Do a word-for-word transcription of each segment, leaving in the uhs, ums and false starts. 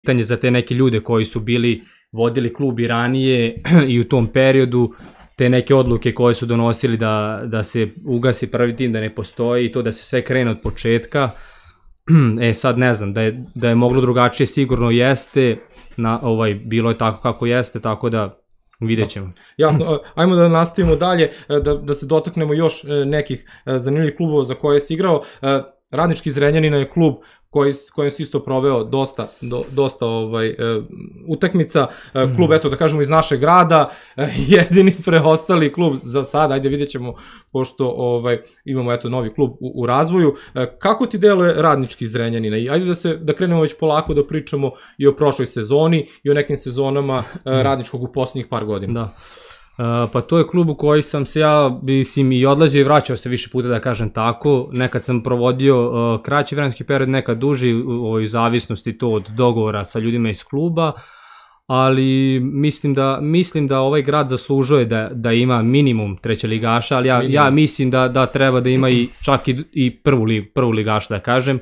pitanje za te neke ljude koji su bili, vodili klub i ranije i u tom periodu, te neke odluke koje su donosili da, da se ugasi prvi tim, da ne postoji i to da se sve krene od početka. E sad ne znam, da je, da je moglo drugačije sigurno jeste, na, ovaj, bilo je tako kako jeste, tako da vidjet ćemo. Jasno, ajmo da nastavimo dalje, da, da se dotaknemo još nekih zanimljivih klubova za koje si igrao. Radnički Zrenjanin je klub koji, kojim si isto proveo dosta, do, dosta ovaj, e, utakmica. E, klub, eto da kažemo, iz našeg grada, e, jedini preostali klub za sad, ajde vidjet ćemo, pošto ovaj, imamo eto novi klub u, u razvoju. E, kako ti deluje Radnički Zrenjanina? I ajde da, se, da krenemo već polako da pričamo i o prošloj sezoni i o nekim sezonama e, Radničkog u posljednjih par godina. Da. Uh, pa to je klub u koji sam se ja, mislim, i odlazio i vraćao se više puta, da kažem tako. Nekad sam provodio uh, kraći vremenski period, nekad duži, u, u zavisnosti to od dogovora sa ljudima iz kluba, ali mislim da, mislim da ovaj grad zaslužuje da, da ima minimum treće ligaša, ali ja, ja mislim da, da treba da ima i čak i, i prvu, li, prvu ligaša, da kažem.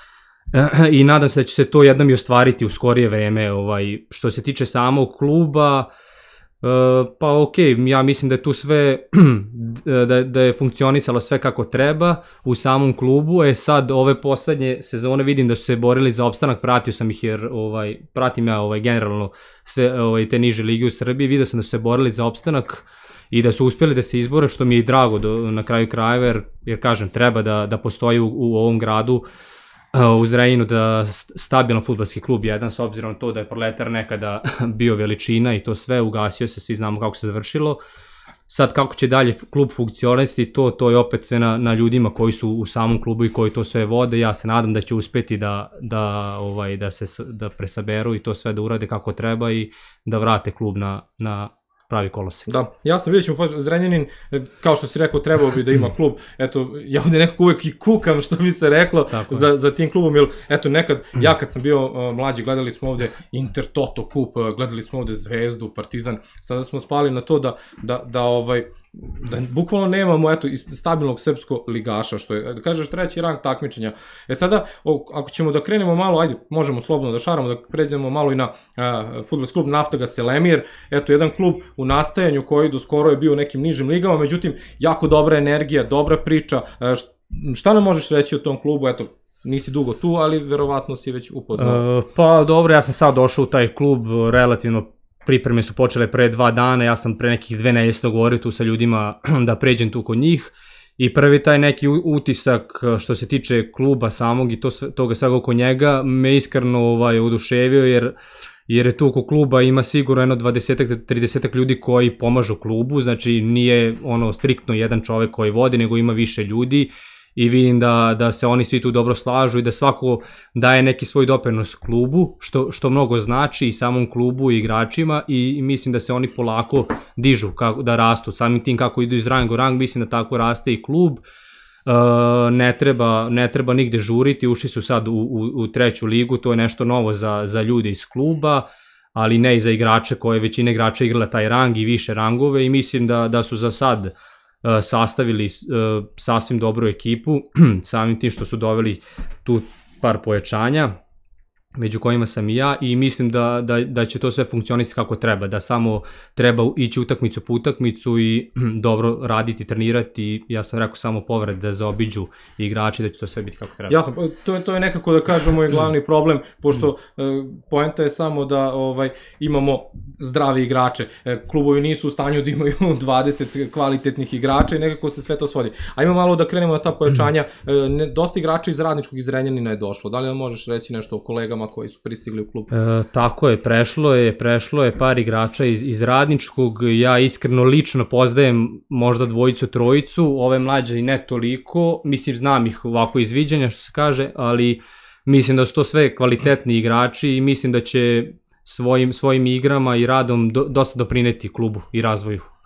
I nadam se da će se to jednom i ostvariti u skorije vreme. Ovaj, što se tiče samog kluba, Uh, pa ok, ja mislim da je tu sve, da, da je funkcionisalo sve kako treba u samom klubu. E sad, ove poslednje sezone vidim da su se borili za opstanak, pratio sam ih jer ovaj, pratim ja ovaj, generalno sve ovaj, te niže lige u Srbiji, vidio sam da su se borili za opstanak i da su uspjeli da se izbore, što mi je i drago do, na kraju krajeva, jer, jer kažem, treba da, da postoji u, u ovom gradu, u Zrenjaninu, da stabilan fudbalski klub jedan, s obzirom na to da je Proletar nekada bio veličina i to sve, ugasio se, svi znamo kako se završilo. Sad kako će dalje klub funkcionisati, to, to je opet sve na, na ljudima koji su u samom klubu i koji to sve vode. Ja se nadam da će uspeti da, da, ovaj, da se da presaberu i to sve da urade kako treba i da vrate klub na, na pravi kolosek. Da, jasno, vidjet ćemo, pa Zrenjanin, kao što si rekao, trebao bi da ima klub, eto, ja ovdje nekako uvek i kukam, što bi se reklo, za, za tim klubom, jer, eto, nekad, ja kad sam bio uh, mlađi, gledali smo ovdje Inter Toto kup, uh, gledali smo ovdje Zvezdu, Partizan, sada smo spali na to da, da, da ovaj, da bukvalno nemamo, eto, stabilnog srpskog ligaša, što je, da kažeš, treći rang takmičenja. E sada, ako ćemo da krenemo malo, ajde, možemo slobodno da šaramo, da pređemo malo i na uh, fudbalski klub Naftaga Selemir, eto, jedan klub u nastajanju koji do skoro je bio u nekim nižim ligama, međutim, jako dobra energija, dobra priča. Uh, šta nam možeš reći o tom klubu, eto, nisi dugo tu, ali verovatno si već upoznao. Uh, pa dobro, ja sam sad došao u taj klub, relativno pripreme su počele pre dva dana, ja sam pre nekih dve nedelje dogovorio tu sa ljudima da pređem tu kod njih i prvi taj neki utisak što se tiče kluba samog i to, toga svega oko njega me iskreno ovaj, oduševio jer, jer je tu oko kluba ima sigurno jedno dvadeset do trideset ljudi koji pomažu klubu, znači nije ono striktno jedan čovek koji vodi, nego ima više ljudi i vidim da, da se oni svi tu dobro slažu i da svako daje neki svoj doprinos klubu, što, što mnogo znači i samom klubu i igračima i, i mislim da se oni polako dižu, kako, da rastu. Samim tim kako idu iz ranga u rang, mislim da tako raste i klub. E, ne, treba, ne treba nigde žuriti, ušli su sad u, u, u treću ligu, to je nešto novo za, za ljude iz kluba, ali ne i za igrače koje većina igrača igrala taj rang i više rangove i mislim da, da su za sad sastavili uh, sasvim dobru ekipu, samim tim što su doveli tu par pojačanja, među kojima sam i ja i mislim da, da, da će to sve funkcionisati kako treba, da samo treba ići utakmicu po utakmicu i dobro raditi, trenirati, ja sam rekao samo povrede da zaobiđu igrači, da će to sve biti kako treba. Jasno, to je, to je nekako da kažemo i glavni problem, pošto uh, poenta je samo da ovaj, imamo zdrave igrače, klubovi nisu u stanju da imaju dvadeset kvalitetnih igrača i nekako se sve to svodi. Ajmo malo da krenemo na ta pojačanja, ne, dosta igrača iz Radničkog iz Zrenjanina je došlo, da li možeš reći nešto o kolegama koji su pristigli u klub? E, tako je, prešlo je, prešlo je par igrača iz, iz Radničkog, ja iskreno lično poznajem možda dvojicu, trojicu, ove mlađe i ne toliko, mislim znam ih ovako iz viđenja što se kaže, ali mislim da su to sve kvalitetni igrači i mislim da će svojim, svojim igrama i radom do, dosta doprineti klubu i razvoju.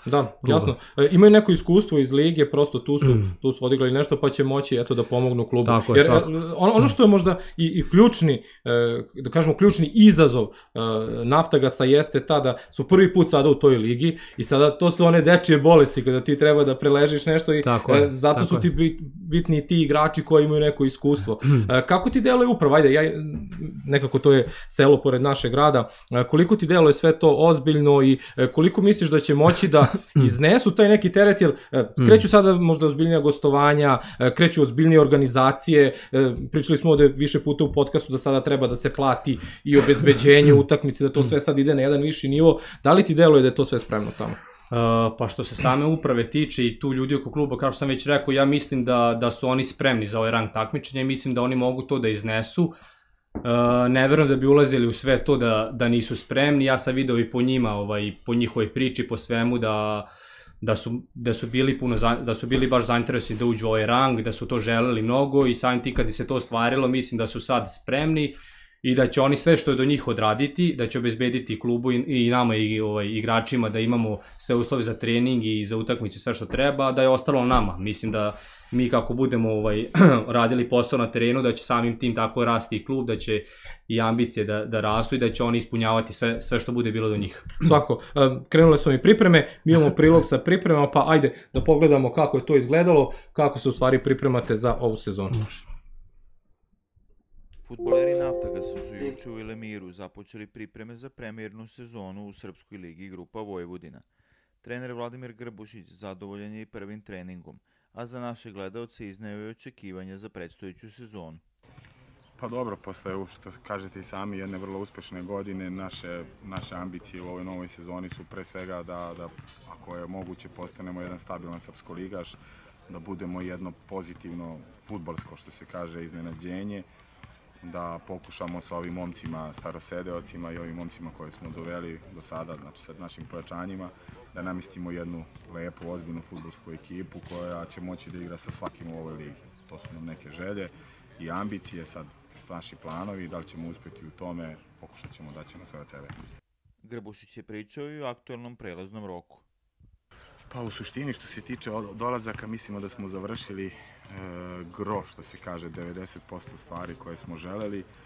Da, jasno. E, imaju neko iskustvo iz lige, prosto tu su, mm. tu su odigrali nešto, pa će moći eto da pomognu klubu. Tako je, jer ono, ono što je možda i, i ključni, e, da kažemo ključni izazov e, Naftagasa jeste ta da su prvi put sada u toj ligi i sada to su one dečije bolesti kada ti treba da preležiš nešto i e, zato tako su ti bit, bitni ti igrači koji imaju neko iskustvo. E, kako ti deluje upravo? Ajde, ja, nekako to je selo pored našeg grada. E, koliko ti deluje sve to ozbiljno i e, koliko misliš da će moći da iznesu taj neki teret, jer kreću sada možda ozbiljnija gostovanja, kreću ozbiljnije organizacije, pričali smo ovde više puta u podcastu da sada treba da se plati i obezbeđenje utakmice, da to sve sad ide na jedan viši nivo. Da li ti deluje da je to sve spremno tamo? Uh, pa što se same uprave tiče i tu ljudi oko kluba, kao što sam već rekao, ja mislim da, da su oni spremni za ovaj rang takmičenja i mislim da oni mogu to da iznesu. Uh, ne verujem da bi ulazili u sve to da, da nisu spremni. Ja sam video i po njima, ovaj, po njihovoj priči, po svemu da, da, su, da, su bili puno, da su bili baš zainteresovani da uđu u ovaj rang, da su to želeli mnogo i samim ti kad se to ostvarilo, mislim da su sad spremni i da će oni sve što je do njih odraditi, da će obezbediti klubu i, i nama i ovaj, igračima da imamo sve uslove za trening i za utakmicu, sve što treba, da je ostalo nama. Mislim da mi kako budemo ovaj, radili posao na terenu, da će samim tim tako rasti i klub, da će i ambicije da, da rastu i da će oni ispunjavati sve, sve što bude bilo do njih. Svako. Krenule smo i pripreme, mi imamo prilog sa pripremama, pa ajde da pogledamo kako je to izgledalo, kako se u stvari pripremate za ovu sezonu. Fudbaleri Naftagasa su juče u Ilemiru započeli pripreme za premijernu sezonu u Srpskoj ligi Grupa Vojvodina. Trener Vladimir Grbušić zadovoljan je i prvim treningom, a za naše gledaoce izneo je očekivanja za predstojeću sezonu. Pa dobro, posle, što kažete i sami, jedne vrlo uspešne godine, naše, naše ambicije u ovoj novoj sezoni su pre svega da, da ako je moguće, postanemo jedan stabilan srpskoligaš, da budemo jedno pozitivno fudbalsko, što se kaže, iznenađenje, da pokušamo sa ovim momcima, starosedeocima i ovim momcima koje smo doveli do sada, znači sa našim pojačanjima, da namestimo jednu lepu, ozbiljnu fudbalsku ekipu koja će moći da igra sa svakim u ovoj ligi. To su nam neke želje i ambicije, sad naši planovi, da li ćemo uspjeti u tome, pokušat ćemo da ćemo sve od sebe. Grbušić je pričao i o aktualnom prelaznom roku. Pa u suštini što se tiče dolazaka mislimo da smo završili e, gro, što se kaže, devedeset posto stvari koje smo želeli. E,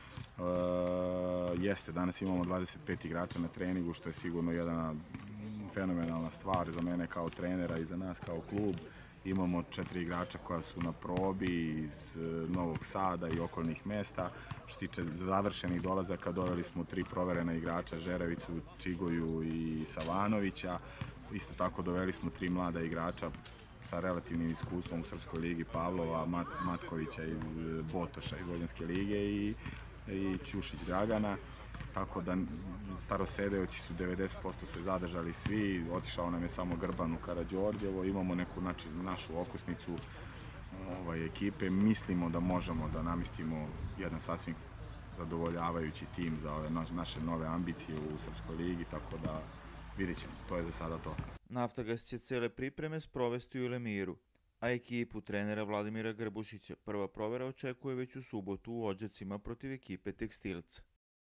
jeste, danas imamo dvadeset pet igrača na treningu, što je sigurno jedna fenomenalna stvar za mene kao trenera i za nas kao klub. Imamo četiri igrača koja su na probi iz Novog Sada i okolnih mesta. Što se tiče završenih dolazaka, doveli smo tri proverena igrača, Žerevicu, Čigoju i Savanovića. Isto tako doveli smo tri mlada igrača sa relativnim iskustvom u Srpskoj ligi, Pavlova, Mat, Matkovića iz Botoša iz Vojvodinske lige i, i Ćušić Dragana. Tako da starosedeoci su devedeset posto se zadržali svi, otišao nam je samo Grban u Karađorđevo, imamo neku nači, našu okusnicu ovaj, ekipe, mislimo da možemo da namestimo jedan sasvim zadovoljavajući tim za ove naše nove ambicije u Srpskoj ligi, tako da vidjet ćemo, to je za sada to. Naftagas će cele pripreme sprovesti u Ilemiru, a ekipu trenera Vladimira Grbušića prva provera očekuje već u subotu u Odžacima protiv ekipe Tekstilca.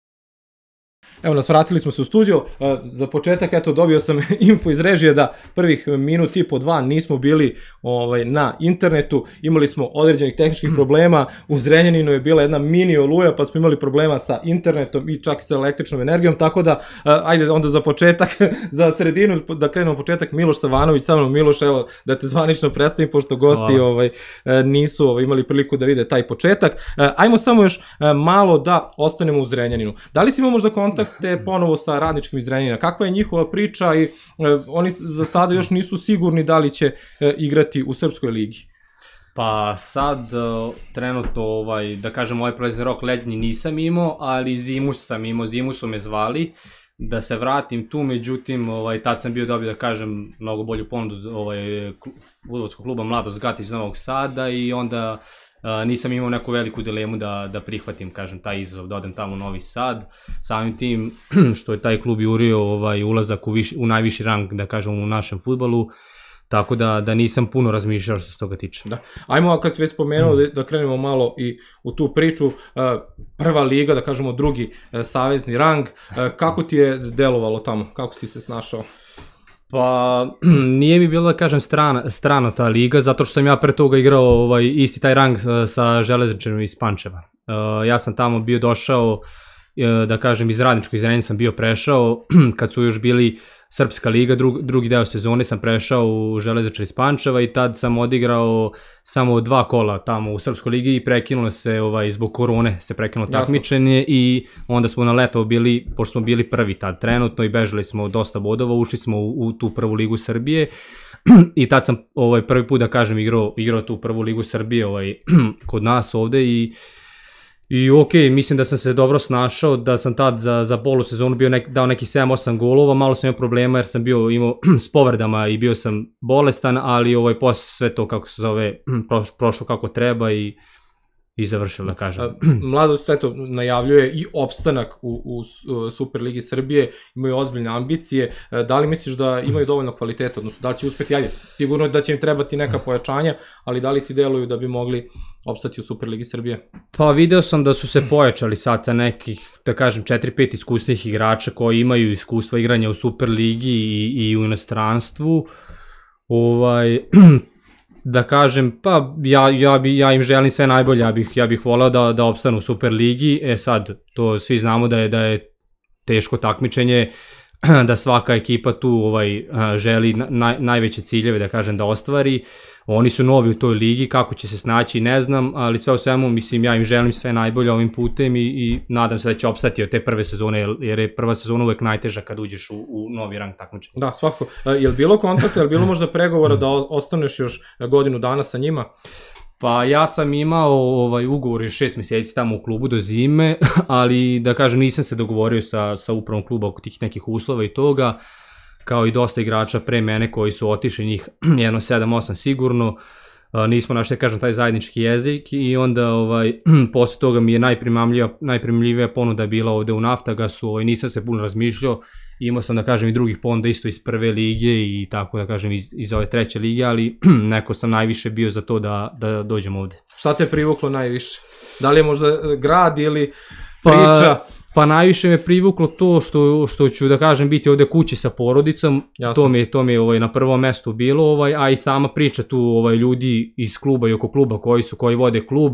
Evo nas, vratili smo se u studio. Za početak, eto, dobio sam info iz režije da prvih minut i po dva nismo bili ovaj, na internetu. Imali smo određenih tehničkih problema. U Zrenjaninu je bila jedna mini oluja, pa smo imali problema sa internetom i čak i sa električnom energijom. Tako da, ajde onda za početak, za sredinu, da krenemo početak, Miloš Savanović, sa mnom. Miloš, evo, da te zvanično predstavim, pošto gosti ovaj, nisu ovaj, imali priliku da vide taj početak. Ajmo samo još malo da ostanemo u Zrenjaninu. Da li si imao možda kontakt kontakte ponovo sa radničkim iz Zrenjanina? Kakva je njihova priča i e, oni za sada još nisu sigurni da li će e, igrati u Srpskoj ligi? Pa sad, trenutno, ovaj, da kažem, ovaj prelazni rok letnji nisam imao, ali zimus sam imao, zimu su me zvali da se vratim tu, međutim, ovaj, tad sam bio dobio, da kažem, mnogo bolju ponudu ovaj, fudbalskog kluba Mladost Gat iz Novog Sada i onda Uh, nisam imao neku veliku dilemu da, da prihvatim, kažem, taj izazov, da odem tamo u Novi Sad, samim tim što je taj klub jurio ovaj, ulazak u, viš, u najviši rang, da kažem, u našem fudbalu, tako da, da nisam puno razmišljao što se toga tiče. Da. Ajmo, kad se već spomenuo, mm. da, da krenemo malo i u tu priču, uh, prva liga, da kažemo drugi uh, savezni rang, uh, kako ti je delovalo tamo, kako si se snašao? Pa nije mi bilo da kažem strana, strana ta liga, zato što sam ja pre toga igrao ovaj, isti taj rang sa Železničarom iz Pančeva. Uh, ja sam tamo bio došao, uh, da kažem iz radničkog iz Renja sam bio prešao, kad su još bili Srpska liga, drug, drugi deo sezone sam prešao u Železničar iz Pančeva i tad sam odigrao samo dva kola tamo u Srpskoj ligi i prekinulo se, ovaj, zbog korone se prekinulo takmičenje i onda smo na leto bili, pošto smo bili prvi tad trenutno i bežali smo dosta bodova, ušli smo u, u tu prvu ligu Srbije i tad sam ovaj, prvi put da kažem igrao, igrao tu prvu ligu Srbije ovaj, kod nas ovde i I okej, mislim da sam se dobro snašao, da sam tad za, za polusezonu bio nek, dao neki sedam osam golova, malo sam imao problema jer sam bio imao s povredama i bio sam bolestan, ali ovaj, posle sve to kako se zove prošlo, prošlo kako treba i, i završilo, da kažem. Mladost, eto, najavljuje i opstanak u, u Superligi Srbije, imaju ozbiljne ambicije, da li misliš da imaju dovoljno kvaliteta, odnosno da li će uspeti, ajde, sigurno da će im trebati neka pojačanja, ali da li ti deluju da bi mogli opstati u Superligi Srbije? Pa video sam da su se pojačali sad sa nekih, da kažem, četiri pet iskusnih igrača koji imaju iskustva igranja u Superligi i, i u inostranstvu. Ovaj, da kažem, pa ja, ja, bi, ja im želim sve najbolje, ja bih, ja bih voleo da, da opstanu u Superligi. E sad, to svi znamo da je, da je teško takmičenje, da svaka ekipa tu ovaj, želi naj, najveće ciljeve, da kažem, da ostvari. Oni su novi u toj ligi, kako će se snaći ne znam, ali sve u svemu, mislim, ja im želim sve najbolje ovim putem i, i nadam se da će opstati od te prve sezone, jer je prva sezona uvek najteža kad uđeš u, u novi rang takmičenja. Da, svako. Je li bilo kontakta, je li bilo možda pregovora da ostaneš još godinu dana sa njima? Pa ja sam imao ovaj, ugovor još šest meseci tamo u klubu do zime, ali da kažem nisam se dogovorio sa, sa upravom kluba oko tih nekih uslova i toga, kao i dosta igrača pre mene koji su otišli, njih jedno sedam osam sigurno, nismo našli, kažem, taj zajednički jezik i onda ovaj, posle toga mi je najprimamljivija ponuda bila ovde u Naftagasu, ovaj, nisam se puno razmišljao, imao sam, da kažem, i drugih ponuda isto iz prve lige i tako, da kažem, iz, iz ove treće lige, ali neko sam najviše bio za to da, da dođem ovde. Šta te privuklo najviše? Da li je možda grad ili priča? Pa, Pa najviše me privuklo to što, što ću, da kažem, biti ovde kući sa porodicom. Jasno. To mi je, to mi je ovaj, na prvom mestu bilo, ovaj, a i sama priča tu ovaj, ljudi iz kluba i oko kluba koji su, koji vode klub.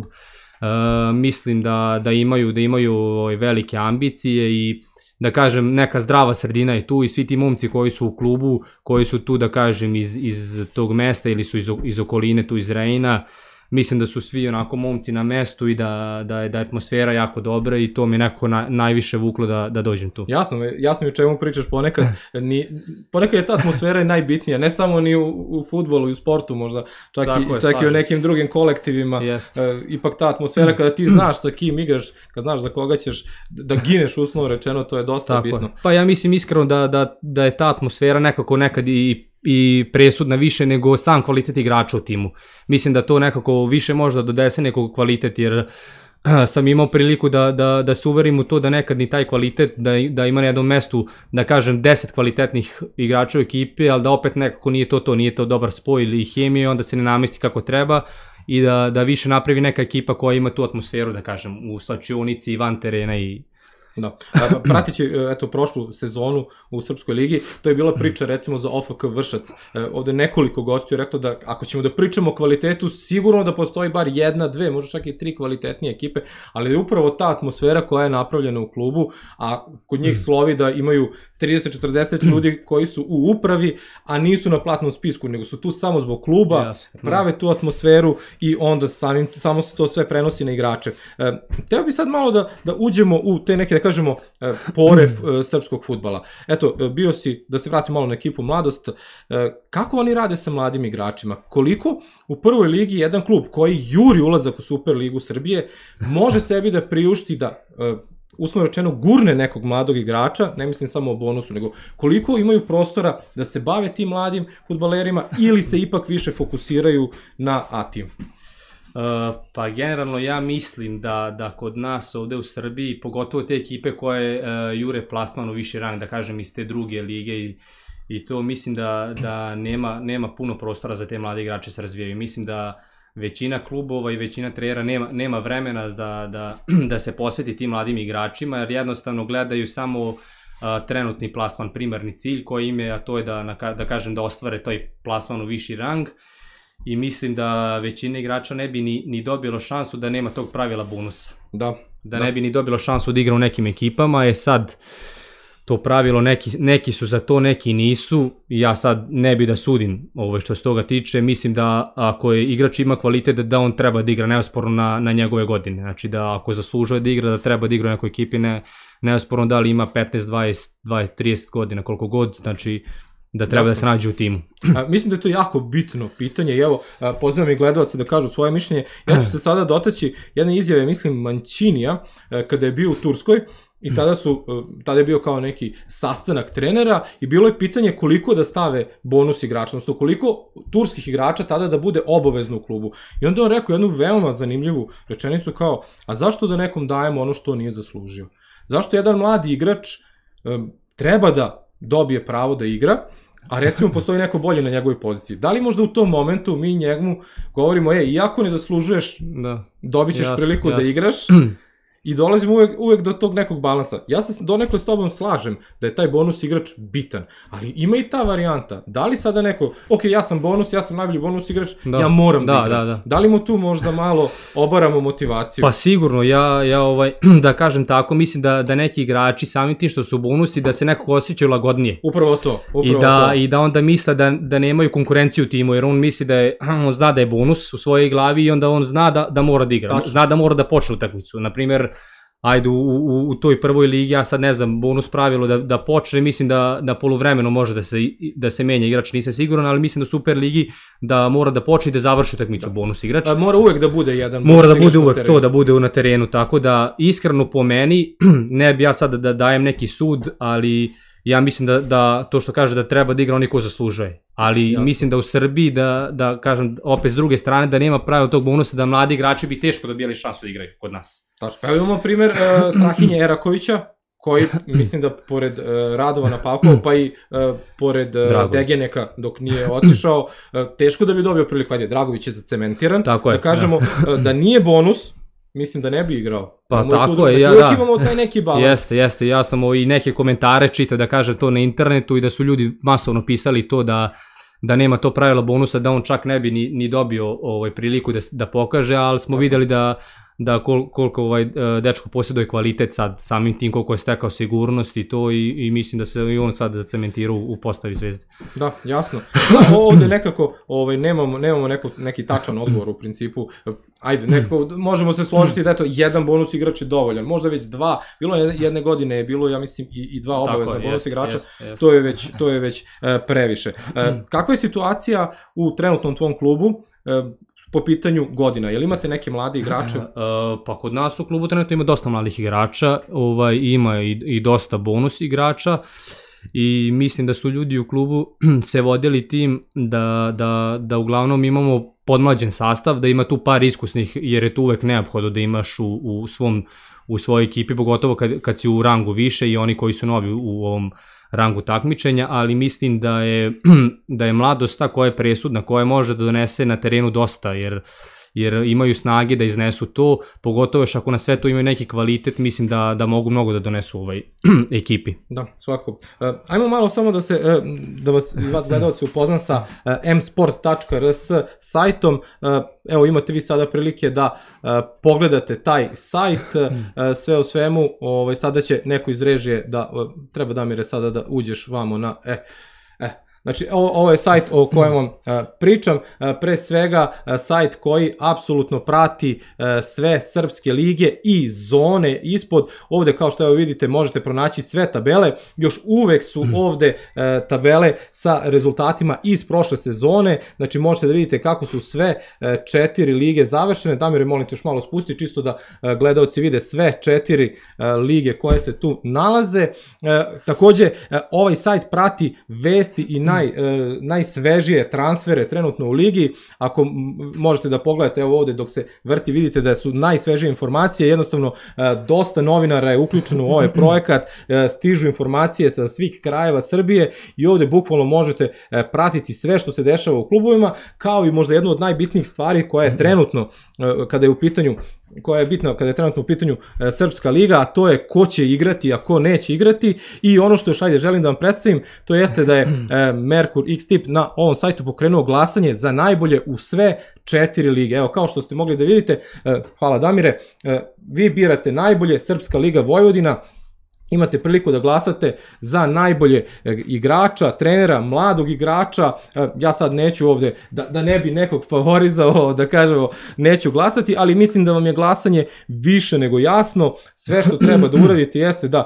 Uh, mislim da, da imaju, da imaju ovaj, velike ambicije i da kažem, neka zdrava sredina je tu i svi ti momci koji su u klubu, koji su tu, da kažem, iz, iz tog mesta ili su iz, iz okoline, tu iz Rejna, mislim da su svi onako momci na mestu i da, da, je, da je atmosfera jako dobra i to mi je nekako na, najviše vuklo da, da dođem tu. Jasno, jasno mi o čemu pričaš, ponekad, ni, ponekad je ta atmosfera najbitnija, ne samo ni u, u fudbalu i u sportu možda, čak, i, je, čak i u nekim se. drugim kolektivima, e, ipak ta atmosfera kada ti znaš sa kim igraš, kad znaš za koga ćeš da gineš uslovno rečeno, to je dosta Tako bitno. Je. Pa ja mislim iskreno da, da, da je ta atmosfera nekako nekad i i presudna više nego sam kvalitet igrača u timu. Mislim da to nekako više možda dodese nekog kvalitet, jer sam imao priliku da, da, da se uverim u to da nekad ni taj kvalitet, da, da ima na jednom mestu, da kažem, deset kvalitetnih igrača u ekipi, ali da opet nekako nije to to, nije to dobar spoj ili hemije, onda se ne namesti kako treba i da, da više napravi neka ekipa koja ima tu atmosferu, da kažem, u slačionici i van terena i Da. Pratići, eto, prošlu sezonu u Srpskoj ligi, to je bila priča recimo za O F K Vršac. Ovde nekoliko gostiju je reklo da ako ćemo da pričamo o kvalitetu, sigurno da postoji bar jedna, dve, možda čak i tri kvalitetnije ekipe, ali je upravo ta atmosfera koja je napravljena u klubu, a kod njih slovi da imaju trideset četrdeset ljudi koji su u upravi, a nisu na platnom spisku, nego su tu samo zbog kluba, prave tu atmosferu i onda samim, samo se to sve prenosi na igrače. E, Teo bi sad malo da, da uđemo u te neke, da kažemo, porev srpskog fudbala. Eto, bio si, da se vratim malo na ekipu Mladost, kako oni rade sa mladim igračima? Koliko u prvoj ligi jedan klub koji juri ulazak u Superligu Srbije može sebi da priušti da uslovno rečeno gurne nekog mladog igrača, ne mislim samo o bonusu, nego koliko imaju prostora da se bave tim mladim fudbalerima ili se ipak više fokusiraju na A tim? Uh, pa generalno ja mislim da, da kod nas ovde u Srbiji, pogotovo te ekipe koje uh, jure plasman u viši rang, da kažem iz te druge lige i, i to mislim da, da nema, nema puno prostora za te mlade igrače se razvijaju. Mislim da većina klubova i većina trenera nema, nema vremena da, da, da se posveti tim mladim igračima, jer jednostavno gledaju samo trenutni plasman, primarni cilj koji im je, a to je da, da kažem, da ostvare taj plasman u viši rang. I mislim da većina igrača ne bi ni, ni dobilo šansu da nema tog pravila bonusa. Da. Da, da ne bi ni dobilo šansu da igra u nekim ekipama, je sad to pravilo, neki, neki su za to, neki nisu. Ja sad ne bi da sudim ovo što se toga tiče, mislim da ako je igrač ima kvalitet da on treba da igra neosporno na, na njegove godine, znači da ako zaslužuje da igra, da treba da igra u nekoj ekipi, ne, neosporno da li ima petnaest, dvadeset, dvadeset, trideset godina, koliko god, znači da treba Jasno. Da se nađe u timu. A, mislim da je to jako bitno pitanje i evo, a, pozivam i gledalce da kažu svoje mišljenje. Ja ću se sada dotaći jedne izjave, mislim, Manchinija, a, kada je bio u Turskoj i tada, su, a, tada je bio kao neki sastanak trenera i bilo je pitanje koliko da stave bonus igrača, odnosno koliko turskih igrača tada da bude obavezno u klubu. I onda on rekao jednu veoma zanimljivu rečenicu kao, a zašto da nekom dajemo ono što nije zaslužio? Zašto jedan mladi igrač a, treba da dobije pravo da igra, a recimo postoji neko bolje na njegovoj poziciji. Da li možda u tom momentu mi njemu govorimo, e, iako ne zaslužuješ, da. Dobit ćeš jasno, priliku jasno. Da igraš, i dolazimo uvek, uvek do tog nekog balansa. Ja se donekle s tobom slažem da je taj bonus igrač bitan, ali ima i ta varijanta. Da li sada neko, ok, ja sam bonus, ja sam najbolji bonus igrač, da. Ja moram da, da igram. Da, da. Da li mu tu možda malo obaramo motivaciju? Pa sigurno, ja, ja ovaj, da kažem tako, mislim da, da neki igrači samim tim što su bonusi, da se nekako osjećaju lagodnije. Upravo to. Upravo I, da, to. I da onda misle da, da nemaju konkurenciju u timu, jer on misli da je, on zna da je bonus u svojoj glavi i onda on zna da, da mora da igra. Tačno. Zna da mora da počne utakmicu. Naprimjer, ajde, u, u, u toj prvoj ligi, ja sad ne znam, bonus pravilo da, da počne, mislim da, da poluvremeno može da se, da se menja igrač, nisam siguran, ali mislim da u Super ligi da mora da počne i da završi utakmicu da. Bonus igrač. A mora uvek da bude jedan. Mora da bude uvek to, da bude na terenu, tako da iskreno po meni, ne bi ja sad da dajem neki sud, ali ja mislim da, da to što kaže da treba da igra oni ko zaslužuje. Ali Jasne. Mislim da u Srbiji, da, da kažem opet s druge strane, da nema pravila tog bonusa, da mladi igrači bi teško dobijali šansu da igraju kod nas. Tačno. Evo imamo primer uh, Strahinje Erakovića, koji mislim da pored uh, Radovana Pavkova, pa i uh, pored uh, Degeneka dok nije otišao, uh, teško da bi dobio priliku. Ajde, Dragović je zacementiran. Tako je. Da kažemo ja. uh, da nije bonus, mislim da ne bi igrao. Pa Imamo tako tu, je, ja da. Imamo taj neki balans. Jeste, jeste. Ja sam i neke komentare čitao da kažem to na internetu i da su ljudi masovno pisali to da da nema to pravila bonusa, da on čak ne bi ni, ni dobio ovaj, priliku da, da pokaže, ali smo Tako. Videli da da kol, koliko ovaj dečko posjeduje kvalitet sad, samim tim koliko je stekao sigurnost i to i, i mislim da se i on sad zacementirao u postavi Zvezde. Da, jasno. Da, ovde nekako ovaj, nemamo, nemamo neko, neki tačan odgovor u principu. Ajde, nekako možemo se složiti da eto, jedan bonus igrač je dovoljan, možda već dva, bilo je jedne godine je bilo, ja mislim, i, i dva obavezna bonus jest, igrača, jest, jest. To je već, to je već e, previše. E, kakva je situacija u trenutnom tvom klubu? E, po pitanju godina, jel imate neke mlade igrače? Uh, pa kod nas u klubu trenutno ima dosta mladih igrača, ovaj, ima i, i dosta bonus igrača i mislim da su ljudi u klubu se vodili tim da, da, da uglavnom imamo podmlađen sastav, da ima tu par iskusnih, jer je tu uvek neophodno da imaš u, u, svom, u svojoj ekipi, pogotovo kad, kad si u rangu više i oni koji su novi u, u ovom rangu takmičenja, ali mislim da je, da je mladost ta koja je presudna, koja može da donese na terenu dosta, jer, jer imaju snage da iznesu to, pogotovo još ako na sve to imaju neki kvalitet, mislim da, da mogu mnogo da donesu u ovoj ekipi. Da, svako. Uh, ajmo malo samo da se, uh, da vas, vas gledalci upoznam sa uh, em sport tačka er es sajtom. Uh, evo, imate vi sada prilike da uh, pogledate taj sajt, uh, sve u svemu, ovaj, sada će neko iz režije da, uh, treba Damire sada da uđeš vamo na, e, eh, Znači, ovo, ovo je sajt o kojem vam uh, pričam, uh, pre svega uh, sajt koji apsolutno prati uh, sve srpske lige i zone ispod. Ovde, kao što evo vidite, možete pronaći sve tabele, još uvek su ovde uh, tabele sa rezultatima iz prošle sezone, znači možete da vidite kako su sve uh, četiri lige završene. Damire, molim te još malo spusti, čisto da uh, gledalci vide sve četiri uh, lige koje se tu nalaze. Uh, takođe, uh, ovaj sajt prati vesti i naj, e, najsvežije transfere trenutno u ligi. Ako možete da pogledate evo ovde dok se vrti, vidite da su najsvežije informacije, jednostavno e, dosta novinara je uključeno u ovaj projekat, e, stižu informacije sa svih krajeva Srbije i ovde bukvalno možete e, pratiti sve što se dešava u klubovima, kao i možda jednu od najbitnijih stvari koja je trenutno kada je u pitanju, koja je bitna kada je trenutno u pitanju Srpska liga, a to je ko će igrati, a ko neće igrati. I ono što još ajde želim da vam predstavim, to jeste da je Merkur X-Tip na ovom sajtu pokrenuo glasanje za najbolje u sve četiri lige. Evo, kao što ste mogli da vidite, hvala Damire, vi birate najbolje Srpska liga Vojvodina, imate priliku da glasate za najbolje igrača, trenera, mladog igrača. Ja sad neću ovde, da, da ne bi nekog favorizao, da kažemo, neću glasati, ali mislim da vam je glasanje više nego jasno. Sve što treba da uradite jeste da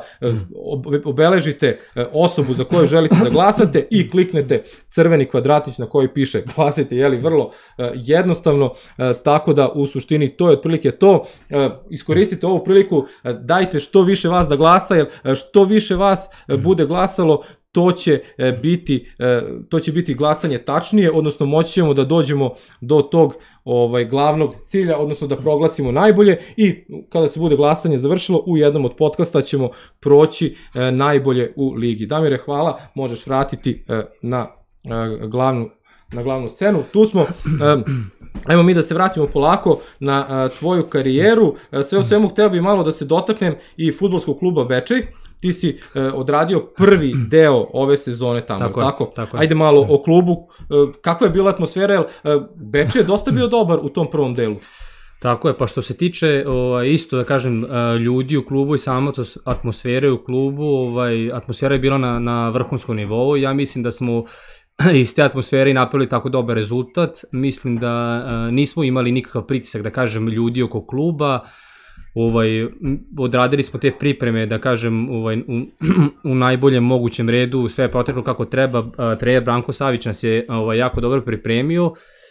obeležite osobu za koju želite da glasate i kliknete crveni kvadratić na koji piše glasajte, jeli, vrlo jednostavno, tako da u suštini to je otprilike to. Iskoristite ovu priliku, dajte što više vas da glasa, jer što više vas bude glasalo, to će biti, to će biti glasanje tačnije, odnosno moći ćemo da dođemo do tog ovaj, glavnog cilja, odnosno da proglasimo najbolje i kada se bude glasanje završilo, u jednom od podcasta ćemo proći najbolje u ligi. Damire, hvala, možeš vratiti na glavnu, na glavnu scenu. Tu smo. Ajmo mi da se vratimo polako na tvoju karijeru. Sve o svemu hteo bih malo da se dotaknem i fudbalskog kluba Bečej. Ti si odradio prvi deo ove sezone tamo, tako? tako? tako Ajde malo o klubu. Kakva je bila atmosfera, jer Bečej je dosta bio dobar u tom prvom delu. Tako je, pa što se tiče isto da kažem ljudi u klubu i samo atmosfere u klubu, ovaj, atmosfera je bila na, na vrhunskom nivou. Ja mislim da smo iz te atmosfere i napravili tako dobar rezultat. Mislim da uh, nismo imali nikakav pritisak, da kažem, ljudi oko kluba. Ovaj, odradili smo te pripreme, da kažem, ovaj, u, u najboljem mogućem redu, sve je proteklo kako treba. Uh, trener Branko Savić nas je ovaj, jako dobro pripremio. Uh,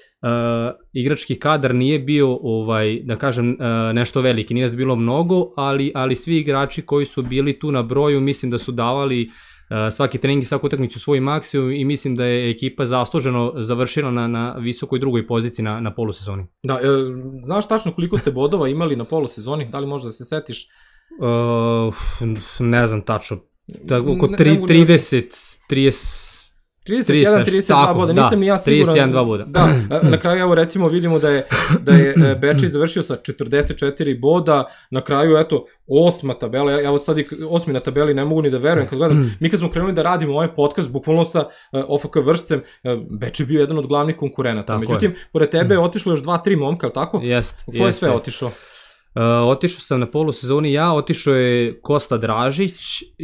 igrački kadar nije bio, ovaj, da kažem, uh, nešto veliki, nije nas bilo mnogo, ali, ali svi igrači koji su bili tu na broju, mislim da su davali svaki trening i svaku utakmicu svoj maksimum i mislim da je ekipa zasluženo završila na, na visokoj drugoj poziciji na, na polusezoni. Da, e, znaš tačno koliko ste bodova imali na polusezoni? Da li možda se setiš? Uh, ne znam tačno. Tako, oko trideset, trideset, trideset jedan, trideset dva boda, nisam ni ja siguran. trideset jedan, dva boda. Da, na kraju evo recimo vidimo da je, da je Bečej završio sa četrdeset četiri boda, na kraju eto osma tabela, ja evo sad i osmi na tabeli ne mogu ni da verujem kad gledam. Mi kad smo krenuli da radimo ovaj podcast, bukvalno sa O F K Vršcem, Bečej bio jedan od glavnih konkurenata. Međutim, je. Pored tebe je otišlo još dva, tri momka, ali tako? Jest. Ko je sve otišao? Uh, otišao sam na polusezoni ja, otišao je Kosta Dražić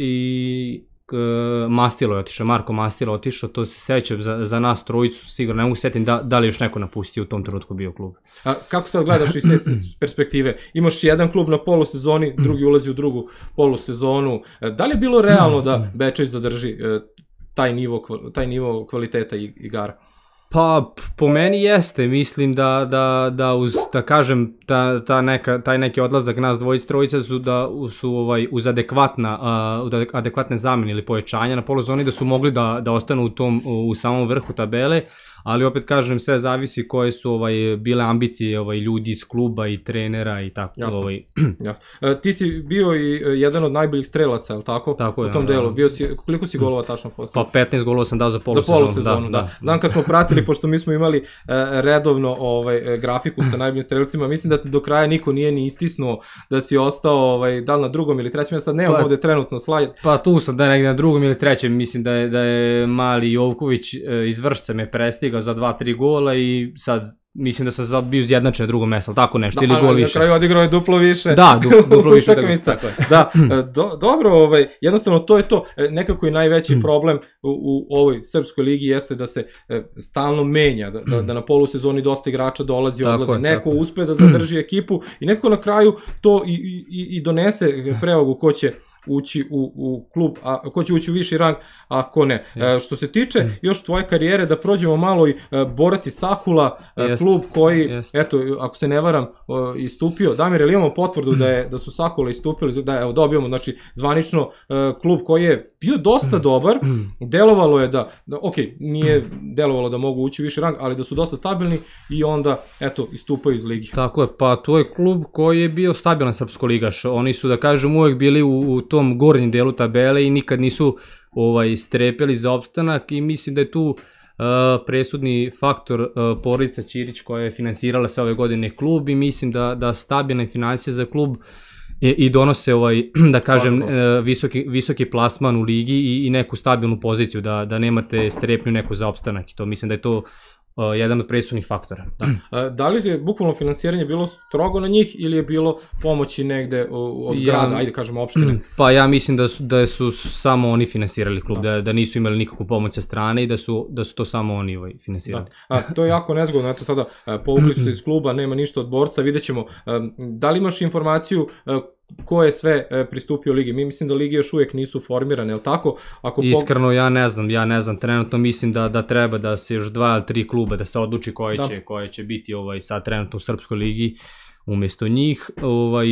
i Mastilo je otišao, Marko Mastilo je otišao, to se sećam za, za nas trojicu, sigurno ne mogu setim da, da li još neko napustio u tom trenutku bio klub. A kako sad gledaš iz te perspektive? Imaš jedan klub na polusezoni, drugi ulazi u drugu polusezonu. Da li je bilo realno da Bečej zadrži taj nivo, taj nivo kvaliteta igara? Pa, po meni jeste, mislim da, da, da uz, da kažem, ta, ta neka, taj neki odlazak nas dvojice, trojice su, da, su ovaj, uz adekvatna, uh, adekvatne zamene ili pojačanja na poluzoni da su mogli da, da ostanu u, tom, u samom vrhu tabele, ali opet kažem, sve zavisi koje su ovaj, bile ambicije ovaj, ljudi iz kluba i trenera i tako. Jasno. Ovaj. Jasno. E, ti si bio i jedan od najboljih strelaca, je li tako? Tako je. U tom da, delu. da. Bio si, koliko si golova tačno postavio? Pa petnaest golova sam dao za polusezonu. Za polusezonu, da, da. da. Znam kad smo pratili, pošto mi smo imali uh, redovno ovaj, grafiku sa najboljim strelcima, mislim da do kraja niko nije ni istisnuo da si ostao ovaj, da li na drugom ili trećem, ja sad nemam pa, ovde trenutno slajd. Pa tu sam da negdje na drugom ili trećem, mislim da je, da je mali Jovković uh, iz Vršca me prestigao za dva, tri gola i sad mislim da sam sad bio izjednačen na drugom mestu, tako nešto, da, ili gol više. Na kraju odigrao je duplo više. Da, du, duplo više. Tako je. Da, do, dobro, ovaj, jednostavno to je to. Nekako je najveći problem u, u ovoj srpskoj ligi jeste da se e, stalno menja, da, da, da na polusezoni dosta igrača dolazi, odlazi. Neko uspe da zadrži ekipu i nekako na kraju to i, i, i donese prevagu ko će ući u, u klub, a ko će ući u viši rang, a ko ne. Yes. E, što se tiče mm. još tvoje karijere, da prođemo malo i e, Borac iz Sakula, e, yes. klub koji, yes. eto, ako se ne varam, o, istupio. Damir, ili imamo potvrdu da, je, da su Sakula istupili, da evo, dobijamo, znači, zvanično e, klub koji je bio dosta dobar, delovalo je da, da, ok, nije delovalo da mogu ući u viši rang, ali da su dosta stabilni i onda, eto, istupaju iz ligi. Tako je, pa to je klub koji je bio stabilan srpskoligaš. Oni su, da kažem, uvek bili u, u tom gornjem delu tabele i nikad nisu ovaj strepeli za opstanak i mislim da je tu presudni faktor porodica Ćirić koja je finansirala sve ove godine klub i mislim da, da stabilne financije za klub i donose, ovaj, da kažem, visoki, visoki plasman u ligi i, i neku stabilnu poziciju, da, da nemate strepnju neku za opstanak i to mislim da je to uh, jedan od presudnih faktora. Da. Da li je bukvalno finansiranje bilo strogo na njih ili je bilo pomoći negde od ja, grada, ajde kažemo opštine? Pa ja mislim da su, da su samo oni finansirali klub, da, da nisu imali nikakvu pomoć sa strane i da su, da su to samo oni ovaj, finansirali. Da. A, to je jako nezgodno, eto sada povukli su se iz kluba, nema ništa od borca, vidjet ćemo. Da li imaš informaciju ko je sve pristupio ligi? Mi mislim da ligi još uvijek nisu formirane, je li tako? Ako Iskreno pog... ja ne znam, ja ne znam, trenutno mislim da, da treba da se još dva ili tri kluba da se odluči koje će, da. koje će biti ovaj, sad trenutno u Srpskoj ligi umjesto njih ovaj,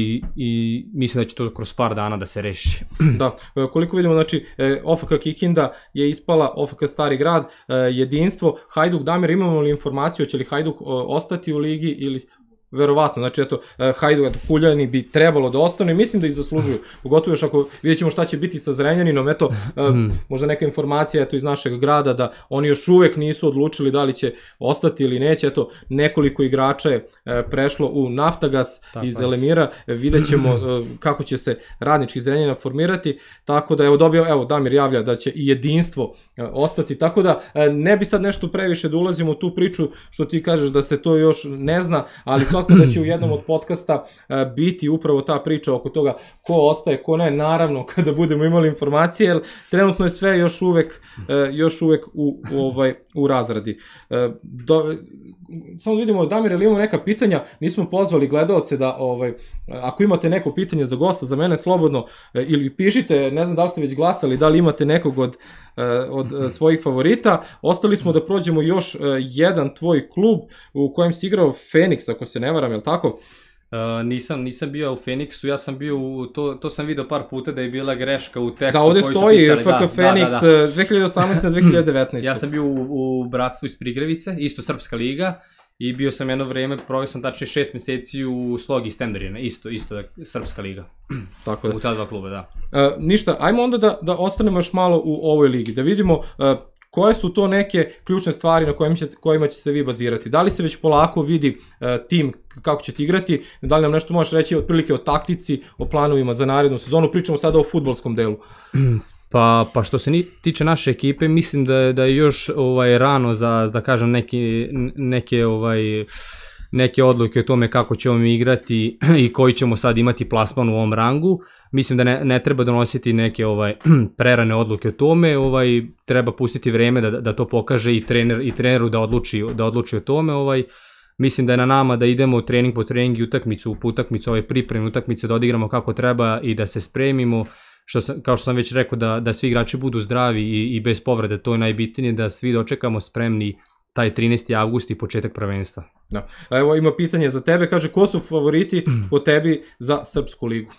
i mislim da će to kroz par dana da se reši. Da, koliko vidimo, znači O F K Kikinda je ispala, O F K Stari grad, jedinstvo, Hajduk, Damir, imamo li informaciju, će li Hajduk ostati u ligi ili... Verovatno, znači eto, Hajduk, eto, Kuljani bi trebalo da ostane i mislim da ih zaslužuju, pogotovo još ako vidjet ćemo šta će biti sa Zrenjaninom, eto, mm. možda neka informacija eto, iz našeg grada da oni još uvek nisu odlučili da li će ostati ili neće, eto, nekoliko igrača je prešlo u Naftagas tako iz Elemira, vidjet ćemo kako će se radnički Zrenjanina formirati, tako da evo dobio, evo Damir javlja da će i jedinstvo ostati, tako da ne bi sad nešto previše da ulazimo u tu priču što ti kažeš da se to još ne zna, ali svako da će u jednom od podcasta biti upravo ta priča oko toga ko ostaje, ko ne, naravno kada budemo imali informacije, jer trenutno je sve još uvek, još uvek u, u, ovaj, u razradi. Do, samo da vidimo, Damir, ili imamo neka pitanja, nismo pozvali gledalce da, ovaj, ako imate neko pitanje za gosta, za mene slobodno, ili pišite, ne znam da li ste već glasali, da li imate nekog od, od svojih favorita. Ostali smo da prođemo još jedan tvoj klub u kojem si igrao Feniks, ako se ne varam, je li tako? Uh, nisam, nisam bio u Feniksu, ja sam bio u, to, to sam vidio par puta da je bila greška u tekstu. Da, ovde stoji F K Feniks da, da, da. dve hiljade osamnaeste na dve hiljade devetnaeste. Ja sam bio u, u Bratstvu iz Prigrevice, isto Srpska liga, i bio sam jedno vreme, proveo sam tačnije šest meseci u Slogi iz Temberina, isto, isto Srpska liga. Tako da. U ta dva kluba, da. Uh, ništa, ajmo onda da, da ostanemo još malo u ovoj ligi, da vidimo uh, koje su to neke ključne stvari na kojima, će, kojima će se vi bazirati? Da li se već polako vidi uh, tim kako ćete igrati? Da li nam nešto možeš reći otprilike o taktici, o planovima za narednu sezonu? Pričamo sada o fudbalskom delu. Pa, pa što se ni, tiče naše ekipe, mislim da, da je još ovaj, rano za, da kažem, neke, neke, ovaj, neke odluke o tome kako ćemo mi igrati i koji ćemo sad imati plasman u ovom rangu. Mislim da ne, ne treba donositi neke ovaj, prerane odluke o tome, ovaj, treba pustiti vreme da, da to pokaže i, trener, i treneru da odluči, da odluči o tome. Ovaj. Mislim da je na nama da idemo trening po trening i utakmicu po utakmicu, ovaj, pripremne utakmice da odigramo kako treba i da se spremimo. Što sam, kao što sam već rekao, da, da svi igrači budu zdravi i, i bez povrede, to je najbitnije, da svi dočekamo spremni taj trinaesti avgust i početak prvenstva. Da. Evo ima pitanje za tebe, kaže ko su favoriti po tebi za Srpsku ligu?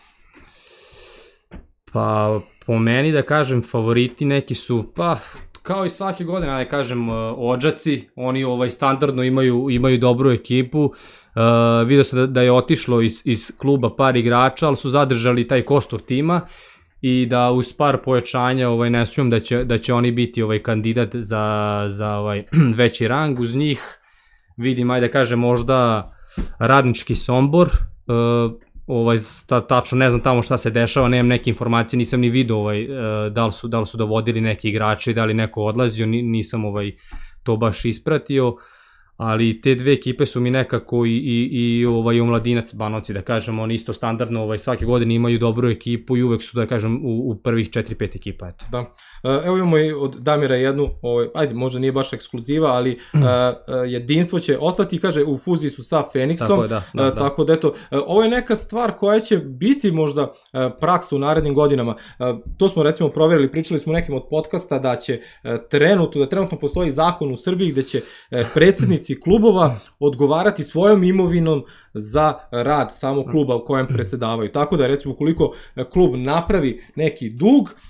Pa po meni da kažem favoriti neki su, pa kao i svake godine, da kažem Odžaci, oni ovaj standardno imaju, imaju dobru ekipu. Uh, vidio sam da, da je otišlo iz, iz kluba par igrača, ali su zadržali taj kostur tima i da uz par pojačanja ovaj, ne sumnjam da će, da će oni biti ovaj kandidat za, za ovaj, veći rang. Uz njih vidim, ajde da kažem, možda Radnički Sombor, uh, ovaj, ta, tačno ne znam tamo šta se dešava, nemam neke informacije, nisam ni vidio ovaj, uh, da, li su, da li su dovodili neki igrači, da li neko odlazio, nisam ovaj, to baš ispratio. Ali te dve ekipe su mi nekako i, i, i ovaj, omladinac Banovci, da kažem, oni isto standardno ovaj, svake godine imaju dobru ekipu i uvek su, da kažem, u, u prvih četiri pet ekipa. Eto. Da. Evo imamo i od Damira jednu, ovaj, ajde, možda nije baš ekskluziva, ali mm. uh, jedinstvo će ostati, kaže, u fuziji su sa Feniksom, tako, da, da, uh, tako da, eto, uh, ovo je neka stvar koja će biti možda uh, praksa u narednim godinama. Uh, to smo recimo provjerili, pričali smo nekim od podcasta da će uh, trenutno, da trenutno postoji zakon u Srbiji gde će uh, predsjednici klubova odgovarati svojom imovinom za rad samog kluba u kojem presedavaju. Tako da, recimo, ukoliko klub napravi neki dug,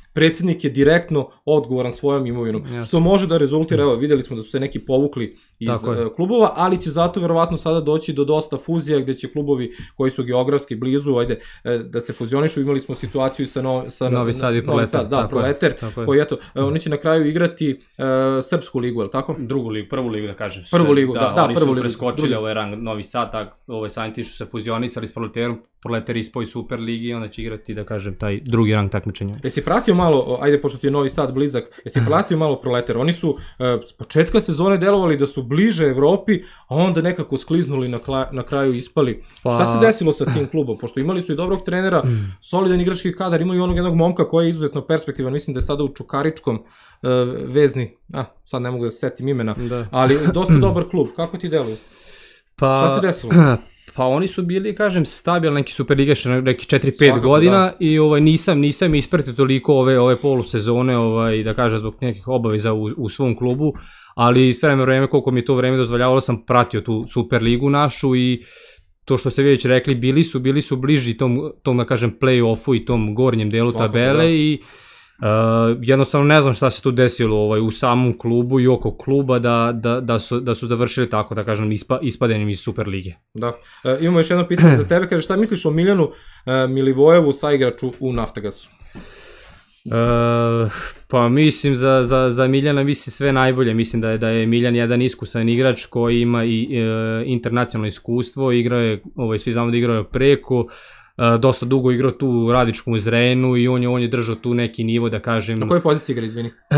predsjednik je direktno odgovoran svojom imovinom, yes. što može da rezultira, evo videli smo da su se neki povukli iz klubova, ali će zato verovatno sada doći do dosta fuzija gde će klubovi koji su geografski blizu, ajde, da se fuzionišu, imali smo situaciju sa, no, sa Novi Sad i Proletar, da, Proletar, koji eto, oni će na kraju igrati uh, Srpsku ligu, je li tako? Drugu ligu, prvu ligu da kažem. Prvu ligu, da, da, oni prvu su ligu. preskočili ovaj rang Novi Sad, tak, ovaj samim tim što se fuzionisali s Proletarom, Proletar ispao iz Super ligi i onda će igrati, da kažem, taj drugi rang takmičenja. Jesi pratio malo, ajde, pošto ti je Novi Sad blizak, jesi pratio malo Proletar? Oni su uh, s početka sezone delovali da su bliže Evropi, a onda nekako skliznuli na, na kraju ispali. Pa... Šta se desilo sa tim klubom? Pošto imali su i dobrog trenera, solidan igrački kadar, imaju onog jednog momka koji je izuzetno perspektivan, mislim da je sada u Čukaričkom uh, vezni, a, sad ne mogu da se setim imena, da. Ali dosta dobar klub. Kako ti deluje? Pa... Šta se desilo? Pa oni su bili, kažem, stabilni, neki superligaš, neki četiri pet godina da. I ovaj, nisam, nisam ispratio toliko ove, ove polusezone, ovaj, da kažem, zbog nekih obaveza u, u svom klubu, ali sve vreme vreme, koliko mi to vreme dozvoljavalo, sam pratio tu Superligu našu i to što ste već rekli, bili su, bili su bliži tom, tom da kažem, play-offu i tom gornjem delu Svakako, tabele da. I Uh, jednostavno ne znam šta se tu desilo ovaj, u samom klubu i oko kluba da, da, da, su, da su završili tako, da kažem, ispa, ispadenim iz Superlige. Da. E, imamo još jedno pitanje za tebe, kaže šta misliš o Miljanu e, Milivojevu, saigraču u Naftagasu? Uh, pa mislim za, za, za Miljana mislim sve najbolje, mislim da je, da je Miljan jedan iskusan igrač koji ima i e, internacionalno iskustvo, igrao je, ovaj, svi znamo da igrao je preko, Uh, dosta dugo igrao tu u Radičkom u Zrenu i on je, on je držao tu neki nivo, da kažem... Na kojoj poziciji igra, izvini? Uh,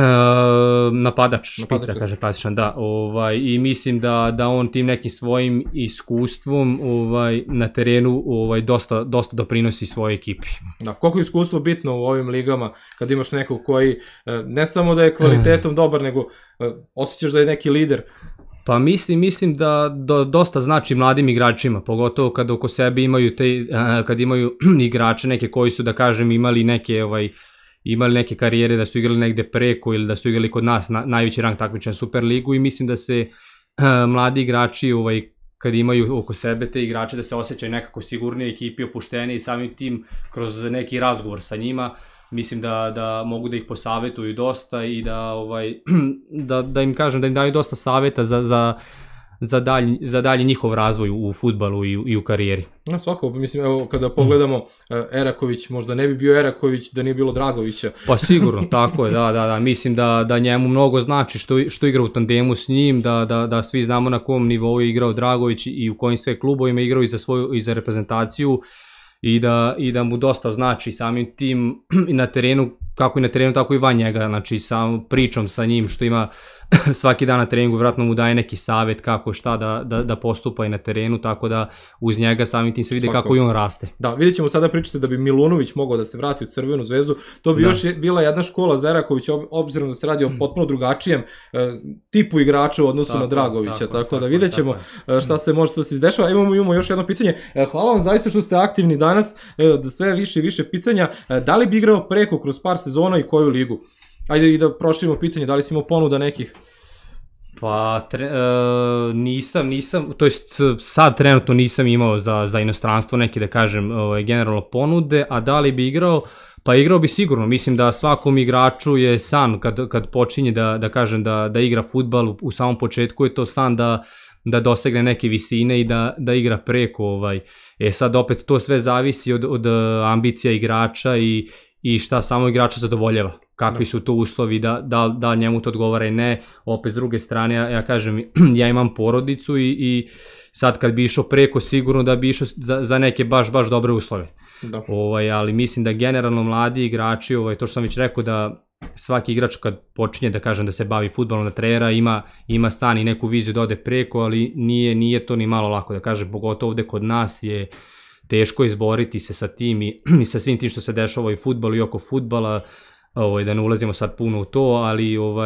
napadač, špica, da kažem, klasičan, da. Ovaj, I mislim da, da on tim nekim svojim iskustvom ovaj, na terenu ovaj, dosta, dosta doprinosi svojoj ekipi. Da, koliko je iskustvo bitno u ovim ligama, kad imaš nekog koji ne samo da je kvalitetom dobar, nego osjećaš da je neki lider? Pa mislim, mislim da do, dosta znači mladim igračima, pogotovo kad oko sebe imaju te, kad imaju igrače neke koji su, da kažem, imali neke, ovaj, imali neke karijere da su igrali negde preko ili da su igrali kod nas na, najveći rang takmičenja Superligu i mislim da se uh, mladi igrači, ovaj, kad imaju oko sebe te igrače, da se osjećaju nekako sigurnije ekipi, opuštenije i samim tim kroz neki razgovor sa njima, mislim da, da mogu da ih posavetuju dosta i da, ovaj, da, da im kažem, da im daju dosta saveta za, za, za, dalji, za dalji njihov razvoj u fudbalu i, i u karijeri. No, svako, mislim, evo, kada pogledamo, Eraković možda ne bi bio Eraković da nije bilo Dragovića. Pa sigurno, tako je, da, da, da, mislim da, da njemu mnogo znači što, što igra u tandemu s njim, da, da, da svi znamo na kom nivou je igrao Dragović i u kojim sve klubovima igrao i za svoju, i za reprezentaciju. I da, i da mu dosta znači samim tim i na terenu, kako i na terenu, tako i van njega, znači sam pričom sa njim što ima svaki dan na treningu, vjerojatno mu daje neki savjet kako šta da, da, da postupa i na terenu, tako da uz njega samim tim se vidi Svako. Kako i on raste. Da, vidjet ćemo sada pričati da bi Milunović mogao da se vrati u Crvenu zvezdu, to bi da. Još bila jedna škola za Erakovića, obzirom da se radi o potpuno drugačijem uh, tipu igrača u odnosu tako, na Dragovića, tako, tako, tako da vidjet ćemo tako. Šta se može da se izdešava. Imamo, imamo još jedno pitanje, hvala vam zaista što ste aktivni danas, da sve više i više pitanja, da li bi igrao preko kroz par sezona i koju ligu? Ajde i da proširimo pitanje, da li si imao ponuda nekih? Pa tre, uh, nisam, nisam, to jest sad trenutno nisam imao za, za inostranstvo neke, da kažem, ovaj, generalno ponude, a da li bi igrao? Pa igrao bi sigurno, mislim da svakom igraču je san kad, kad počinje da, da kažem da, da igra fudbal, u, u samom početku je to san da, da dosegne neke visine i da, da igra preko, ovaj. E sad opet to sve zavisi od, od ambicija igrača i, i šta samo igrača zadovoljava, kakvi su to uslovi, da, da, da njemu to odgovara i ne. Opet s druge strane, ja, ja kažem, ja imam porodicu i, i sad kad bi išao preko, sigurno da bi išao za, za neke baš, baš dobre uslove. Da. Ovaj, ali mislim da generalno mladi igrači, ovaj, to što sam već rekao da svaki igrač kad počinje da kažem da se bavi fudbalom, da trenira, ima, ima san i neku viziju da ode preko, ali nije, nije to ni malo lako da kažem, pogotovo ovde kod nas je teško izboriti se sa tim i, i sa svim tim što se dešava i fudbalu i oko fudbala, ovaj, da ne ulazimo sad puno u to, ali ovaj,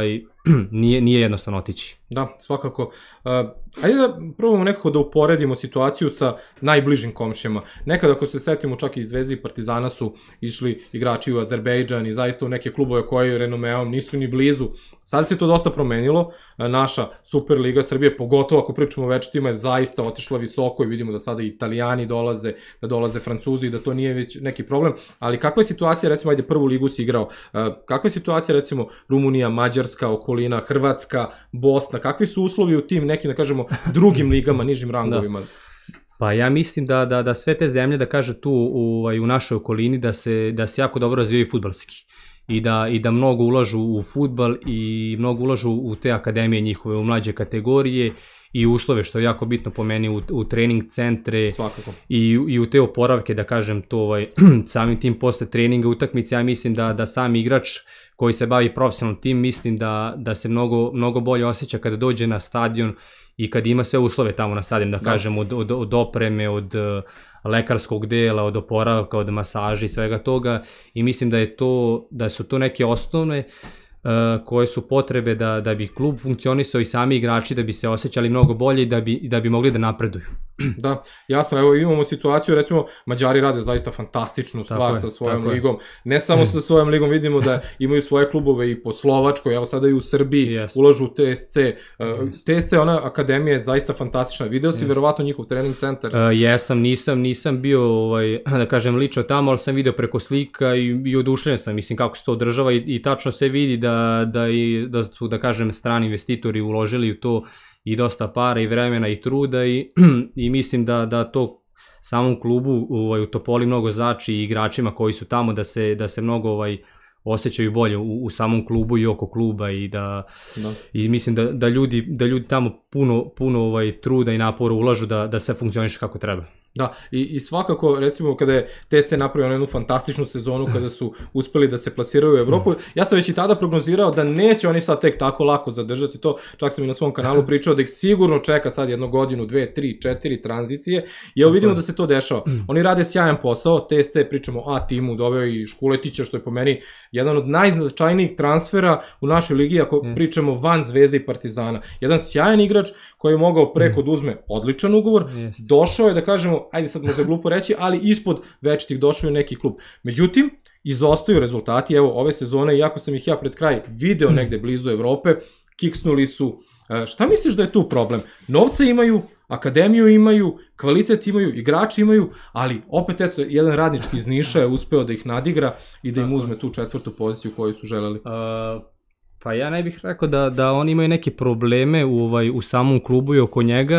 nije, nije jednostavno otići. Da, svakako. Uh, ajde da probamo nekako da uporedimo situaciju sa najbližim komšijama. Nekad ako se setimo, čak i Zvezda i Partizana su išli igrači u Azerbejdžan i zaista u neke klubove koji renomeom nisu ni blizu. Sad se to dosta promenilo. Naša Superliga Srbije, pogotovo ako pričamo o večitima, je zaista otišla visoko i vidimo da sada i Italijani dolaze, da dolaze Francuzi i da to nije već neki problem. Ali kakva je situacija, recimo, ajde prvu ligu si igrao, kakva je situacija, recimo, Rumunija, Mađarska, okolina, Hrvatska, Bosna, kakvi su uslovi u tim nekim, da kažemo, drugim ligama, nižim rangovima? Da. Pa ja mislim da, da, da sve te zemlje, da kaže tu u, u našoj okolini, da se, da se jako dobro razvijaju fudbalski. I da, i da mnogo ulažu u fudbal i mnogo ulažu u te akademije njihove, u mlađe kategorije i uslove, što je jako bitno po meni, u, u trening centre. Svakako. I, i u te oporavke, da kažem to, ovaj, samim tim posle treninga, utakmice, ja mislim da, da sam igrač koji se bavi profesionalnom tim, mislim da, da se mnogo, mnogo bolje osjeća kada dođe na stadion i kad ima sve uslove tamo na stadion, da, da. kažem, od, od, od opreme, od lekarskog dela, od oporavka, od masaži i svega toga, i mislim da je to, da su to neke osnovne uh, koje su potrebe da, da bi klub funkcionisao i sami igrači da bi se osjećali mnogo bolje i da bi, da bi mogli da napreduju. Da, jasno, evo imamo situaciju, recimo, Mađari rade zaista fantastičnu stvar je, sa svojom ligom, je. Ne samo sa svojom ligom, vidimo da imaju svoje klubove i po Slovačkoj, evo sada i u Srbiji, yes. ulažu u T S C, uh, yes. T S C, ona akademija je zaista fantastična, video si yes. verovatno njihov trening centar? Uh, jesam, nisam, nisam bio, ovaj, da kažem, lično tamo, ali sam video preko slika i, i oduševljen sam, mislim, kako se to održava i, i tačno se vidi da, da, i, da su, da kažem, strani investitori uložili u to i dosta para i vremena i truda i, i mislim da, da to samom klubu ovaj, u Topoli mnogo znači i igračima koji su tamo da se, da se mnogo ovaj, osjećaju bolje u, u samom klubu i oko kluba i da, da. I mislim da, da, ljudi, da ljudi tamo puno, puno ovaj, truda i napora ulažu da, da sve funkcioniše kako treba. Da, i, i svakako, recimo, kada je T S C napravio jednu fantastičnu sezonu, kada su uspeli da se plasiraju u Evropu, ja sam već i tada prognozirao da neće oni sad tek tako lako zadržati to, čak sam i na svom kanalu pričao da ih sigurno čeka sad jednu godinu, dve, tri, četiri tranzicije, i evo vidimo da se to dešava. Oni rade sjajan posao, T S C, pričamo o A timu, doveo i Škuletića, što je po meni jedan od najznačajnijih transfera u našoj ligi, ako yes. pričamo van Zvezde i Partizana. Jedan sjajan igrač koji je mogao preko da uzme odličan ugovor, yes. došao je, da kažemo, ajde sad možda glupo reći, ali ispod večitih došao je neki klub. Međutim, izostaju rezultati, evo, ove sezone, iako sam ih ja pred kraj video negde blizu Evrope, kiksnuli su. Šta misliš da je tu problem? Novca imaju, akademiju imaju, kvalitet imaju, igrači imaju, ali opet, eto, jedan radnički iz Niša je uspeo da ih nadigra i da im uzme tu četvrtu poziciju koju su želeli. Uh... Pa ja ne bih rekao da, da oni imaju neke probleme u, ovaj, u samom klubu i oko njega,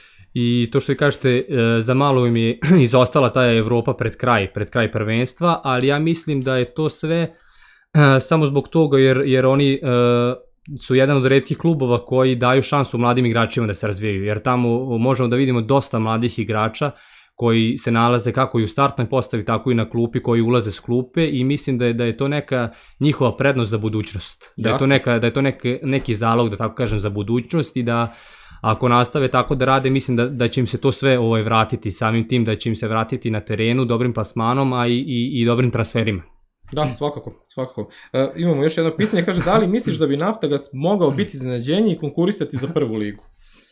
i to što vi kažete, za malo im je izostala ta Evropa pred kraj, pred kraj prvenstva, ali ja mislim da je to sve samo zbog toga jer, jer oni su jedan od retkih klubova koji daju šansu mladim igračima da se razvijaju, jer tamo možemo da vidimo dosta mladih igrača koji se nalaze kako i u startnoj postavi, tako i na klupi, koji ulaze s klupe, i mislim da je, da je to neka njihova prednost za budućnost. Da je to, neka, da je to neki, neki zalog, da tako kažem, za budućnost, i da ako nastave tako da rade, mislim da, da će im se to sve ovaj, vratiti, samim tim da će im se vratiti na terenu dobrim plasmanom, a i, i, i dobrim transferima. Da, svakako, svakako. E, imamo još jedno pitanje, kaže, da li misliš da bi Naftagas mogao biti iznenađenje i konkurisati za prvu ligu?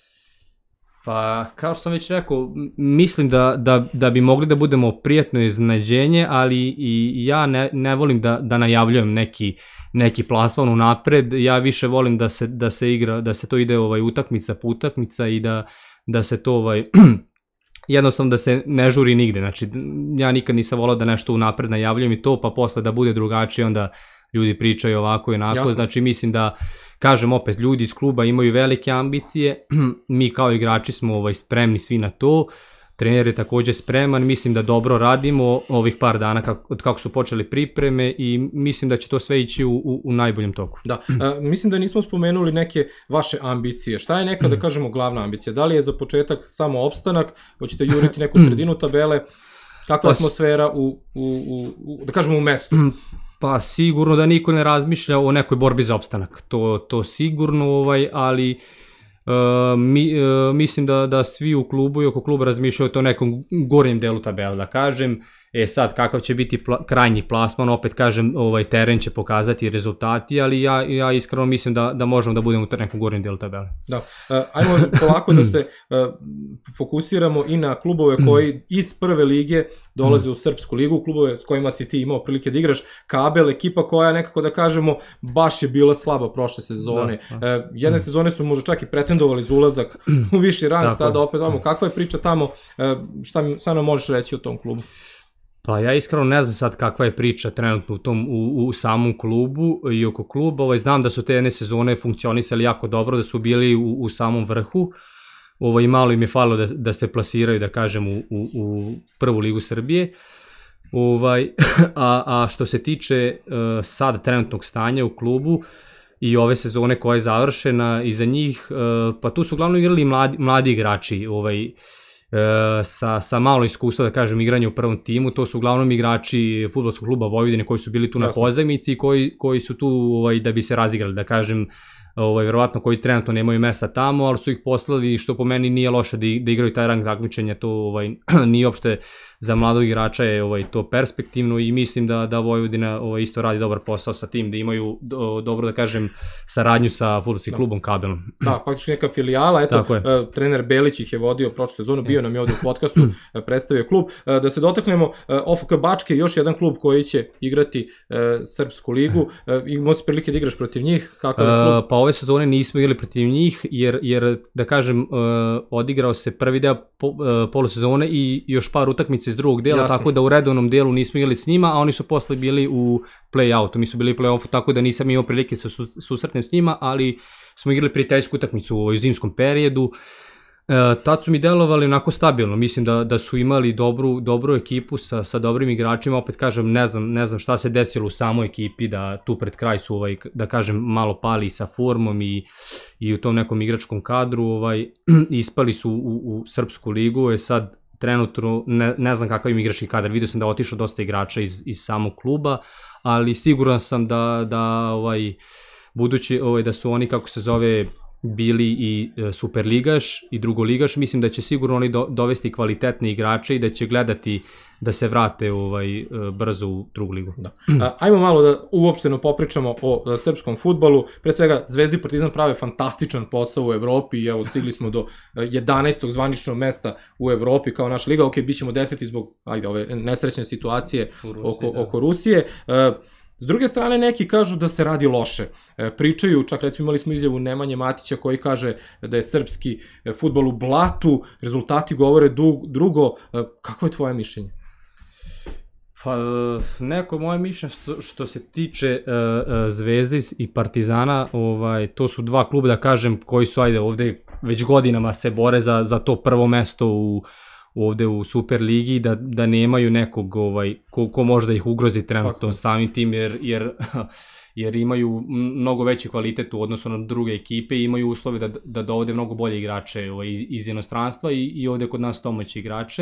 Pa, kao što sam već rekao, mislim da, da, da bi mogli da budemo prijatno iznenađenje, ali i ja ne, ne volim da, da najavljujem neki, neki plasman unapred. Ja više volim da se, da se igra, da se to ide ovaj, utakmica po utakmica i da, da se to ovaj, jednostavno da se ne žuri nigde. Znači, ja nikad nisam volao da nešto unapred najavljujem i to, pa posle da bude drugačije, onda ljudi pričaju ovako i onako. Jasno. Znači, mislim da, kažem opet, ljudi iz kluba imaju velike ambicije, mi kao igrači smo ovaj, spremni svi na to, trener je takođe spreman, mislim da dobro radimo ovih par dana kako, od kako su počeli pripreme, i mislim da će to sve ići u, u, u najboljem toku. Da, a, mislim da nismo spomenuli neke vaše ambicije. Šta je neka, da kažemo, glavna ambicija? Da li je za početak samo opstanak, hoćete juriti neku sredinu tabele, kakva je atmosfera u, u, u, u, da kažemo, u mestu? Pa sigurno da niko ne razmišlja o nekoj borbi za opstanak, to, to sigurno, ovaj, ali uh, mi, uh, mislim da, da svi u klubu i oko kluba razmišljaju o to nekom gornjem delu tabela, da kažem, E sad, kakav će biti pla, krajnji plasman, opet kažem, ovaj teren će pokazati rezultati, ali ja, ja iskreno mislim da, da možemo da budemo u nekom gornjem delu tabele. Da, uh, ajmo polako da se uh, fokusiramo i na klubove koji iz prve lige dolaze u Srpsku ligu, klubove s kojima si ti imao prilike da igraš, Kabel, ekipa koja nekako da kažemo baš je bila slaba prošle sezone. Da, da. Uh, jedne sezone su možda čak i pretendovali za ulazak u viši rang, sada opet vamo, kakva je priča tamo, uh, šta, šta nam možeš reći o tom klubu? Pa ja iskreno ne znam sad kakva je priča trenutno u, tom, u, u samom klubu i oko kluba. Ovaj, znam da su te jedne sezone funkcionisali jako dobro, da su bili u, u samom vrhu. Ovaj, malo im je falilo da, da se plasiraju, da kažem, u, u, u prvu ligu Srbije. Ovaj, a, a što se tiče uh, sad trenutnog stanja u klubu i ove sezone koja je završena iza njih, uh, pa tu su uglavnom igrali mladi, mladi igrači, ovaj, E, sa, sa malo iskustva, da kažem, igranja u prvom timu. To su uglavnom igrači fudbalskog kluba Vojvodine koji su bili tu na pozajmici i koji, koji su tu ovaj, da bi se razigrali, da kažem, ovaj, verovatno koji trenutno nemaju mesta tamo, ali su ih poslali, što po meni nije loše da, da igraju taj rang takmičenja, to ovaj, nije uopšte za mladog igrača je ovaj, to perspektivno i mislim da, da Vojvodina ovaj, isto radi dobar posao sa tim, da imaju do, dobro, da kažem, saradnju sa fudbalskim klubom Kabelom. Da, faktički neka filijala, eto, uh, trener Belić ih je vodio prošlu sezonu, bio nam je ovdje u podcastu, uh, predstavio klub. Uh, da se dotaknemo, uh, O F K Bačke, još jedan klub koji će igrati uh, Srpsku ligu, uh, imao si prilike da igraš protiv njih, kako je klub? Uh, pa ove sezone nismo igrali protiv njih, jer, jer da kažem, uh, odigrao se prvi deo po, uh, polusezone i još par utakmica iz drugog dela, jasno, tako da u redovnom delu nismo igrali s njima, a oni su posle bili u play-outu, mi su bili u play-offu, tako da nisam imao prilike se susretnem s njima, ali smo igrali prijateljsku utakmicu u zimskom periodu. E, tad su mi delovali onako stabilno, mislim da, da su imali dobru, dobru ekipu sa, sa dobrim igračima, opet kažem, ne znam, ne znam šta se desilo u samoj ekipi, da tu pred kraj su, ovaj, da kažem, malo pali sa formom i, i u tom nekom igračkom kadru, ovaj, ispali su u, u Srpsku ligu, je sad trenutno ne, ne znam kakav im igrački kadar, vidio sam da je otišao dosta igrača iz, iz samog kluba, ali siguran sam da, da ovaj, budući ovaj, da su oni, kako se zove, bili i e, superligaš i drugoligaš, mislim da će sigurno oni do, dovesti kvalitetne igrače i da će gledati da se vrate ovaj, brzo u drugu ligu. Da. A, ajmo malo da uopšteno popričamo o, o srpskom fudbalu. Pre svega, Zvezda i Partizan prave fantastičan posao u Evropi i evo, stigli smo do jedanaestog zvaničnog mesta u Evropi kao naša liga. Ok, bit ćemo deseti zbog ajde, ove nesrećne situacije Rusiji, oko, da. oko Rusije. E, S druge strane, neki kažu da se radi loše. E, pričaju, čak recimo imali smo izjavu Nemanje Matića koji kaže da je srpski fudbal u blatu, rezultati govore dug, drugo. E, kako je tvoje mišljenje? Pa, neko moje mišljenje što, što se tiče uh, uh, Zvezde i Partizana, ovaj, to su dva kluba, da kažem, koji su, ajde, ovde već godinama se bore za, za to prvo mesto u ovde u Superligi, da, da nemaju nekog ovaj, ko, ko može da ih ugrozi trenutno samim tim, jer, jer, jer imaju mnogo veći kvalitet u odnosu na druge ekipe i imaju uslove da, da dovode mnogo bolje igrače ovaj, iz, iz inostranstva i, i ovde kod nas domaće igrače.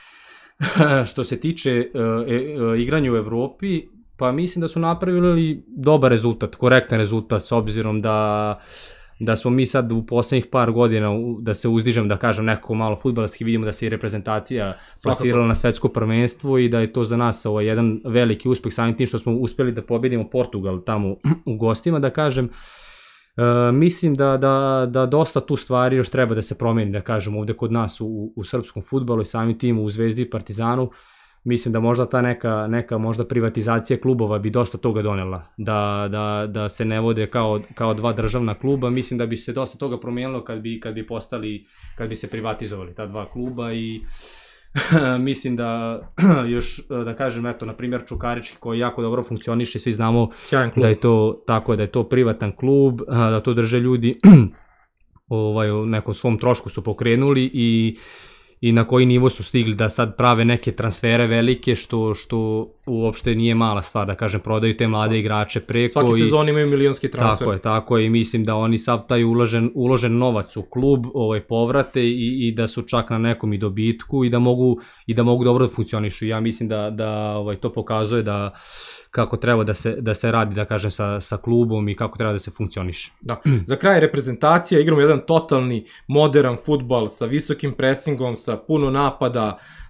Što se tiče uh, e, igranja u Evropi, pa mislim da su napravili dobar rezultat, korektan rezultat, s obzirom da da smo mi sad u poslednjih par godina, da se uzdižem, da kažem nekako malo fudbalski, vidimo da se i reprezentacija plasirala na svetsko prvenstvo i da je to za nas ovaj, jedan veliki uspeh samim tim što smo uspeli da pobedimo Portugal tamo u gostima, da kažem. E, mislim da, da, da dosta tu stvari još treba da se promeni, da kažem, ovde kod nas u, u srpskom fudbalu i samim tim u Zvezdi i Partizanu. Mislim da možda ta neka, neka možda privatizacija klubova bi dosta toga donela, da, da, da se ne vode kao, kao dva državna kluba. Mislim da bi se dosta toga promijenilo kad bi, kad bi postali, kad bi se privatizovali ta dva kluba i mislim da još, da kažem, eto, na primjer Čukarički koji jako dobro funkcioniše, svi znamo da je to tako, da je to privatan klub, da to drže ljudi ovaj, u nekom svom trošku su pokrenuli i i na koji nivo su stigli da sad prave neke transfere velike, što, što uopšte nije mala stvar, da kažem, prodaju te mlade igrače preko. Svaki sezon imaju milionski transfer. Tako je, tako je i mislim da oni sav taj uložen, uložen novac u klub ovaj, povrate i, i da su čak na nekom i dobitku i da mogu, i da mogu dobro da funkcionišu. Ja mislim da, da ovaj, to pokazuje da kako treba da se, da se radi, da kažem, sa, sa klubom i kako treba da se funkcioniše. Da. Za kraj reprezentacija, igramo jedan totalni modern fudbal sa visokim presingom, sa puno napada,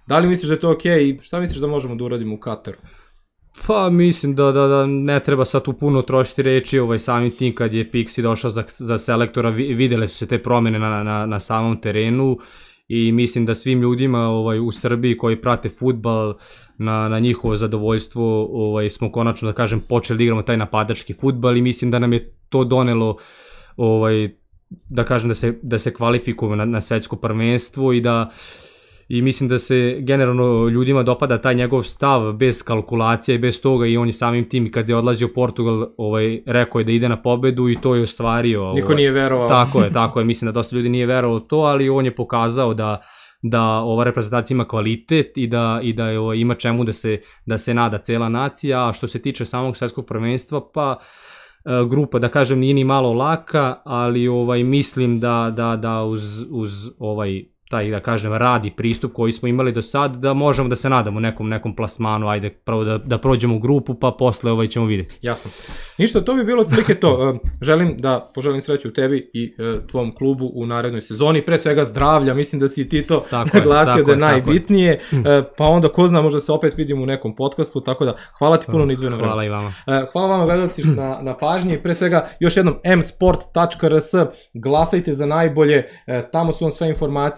Da li misliš da je to okej i šta misliš da možemo da uradimo u Kataru? Pa mislim da, da, da ne treba sad tu puno trošiti reči, ovaj, samim tim kad je Pixi došao za, za selektora, videle su se te promene na, na, na samom terenu i mislim da svim ljudima ovaj, u Srbiji koji prate fudbal na, na njihovo zadovoljstvo ovaj, smo konačno, da kažem, počeli da igramo taj napadački fudbal i mislim da nam je to donelo ovaj, da kažem da se, da se kvalifikujemo na, na svetsko prvenstvo i da i mislim da se generalno ljudima dopada taj njegov stav bez kalkulacija i bez toga i on je samim tim kad je odlazio u Portugal ovaj, rekao je da ide na pobedu i to je ostvario. Niko ovaj, nije verovao. Tako je, tako je, mislim da dosta ljudi nije verovao to, ali on je pokazao da da ova reprezentacija ima kvalitet i da, i da ovaj, ima čemu da se, da se nada cela nacija, a što se tiče samog svetskog prvenstva, pa grupa, da kažem, nije ni malo laka, ali ovaj, mislim da, da, da uz, uz ovaj taj, da kažem, rad i pristup koji smo imali do sad, da možemo da se nadamo nekom nekom plasmanu, ajde, prvo da, da prođemo u grupu, pa posle ovaj ćemo vidjeti. Jasno. Ništa, to bi bilo otprilike to. Želim da poželim sreću tebi i tvom klubu u narednoj sezoni, pre svega zdravlja, mislim da si ti to naglasio da je najbitnije, pa onda ko zna, možda se opet vidimo u nekom podcastu, tako da hvala ti puno na izdvojeno vreme. Hvala i vama. Hvala vama gledalci na, na pažnji, pre svega još jednom m sport tačka r s, glasajte za najbolje, tamo su vam sve informacije